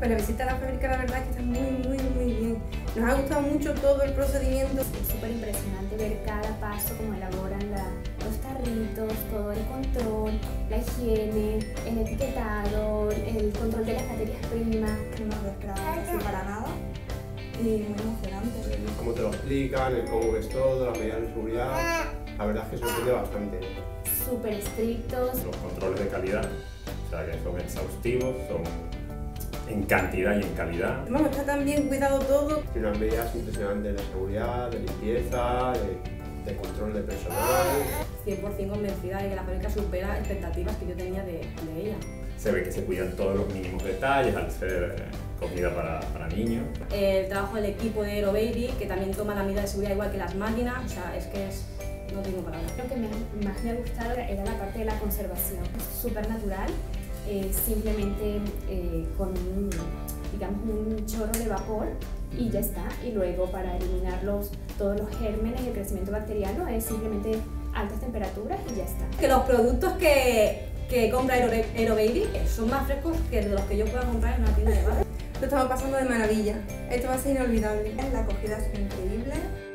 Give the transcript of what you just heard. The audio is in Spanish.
Pues la visita a la fábrica la verdad es que está muy bien. Nos ha gustado mucho todo el procedimiento. Es súper impresionante ver cada paso, cómo elaboran los tarritos, todo el control, la higiene, el etiquetado, el control de las materias primas. No nos esperábamos así para nada y muy emocionante. El cómo te lo explican, el cómo ves todo, las medidas de seguridad, la verdad es que sorprende bastante. Súper estrictos. Los controles de calidad, o sea que son exhaustivos, son en cantidad y en calidad. Vamos, está tan bien cuidado todo. Tiene unas medidas impresionantes de seguridad, de limpieza, de control de personal. 100% convencida de que la fábrica supera expectativas que yo tenía de ella. Se ve que se cuidan todos los mínimos detalles al ser comida para niños. El trabajo del equipo de Aerobaby, que también toma la medida de seguridad igual que las máquinas, o sea, es que no tengo palabras. Lo que más me ha gustado era la parte de la conservación. Es súper natural, simplemente con un chorro de vapor y ya está. Y luego para eliminar todos los gérmenes y el crecimiento bacteriano es simplemente altas temperaturas y ya está. Que los productos que compra Aerobaby son más frescos que los que yo pueda comprar en una tienda de barrio. Lo estamos pasando de maravilla. Esto va a ser inolvidable. La acogida es increíble.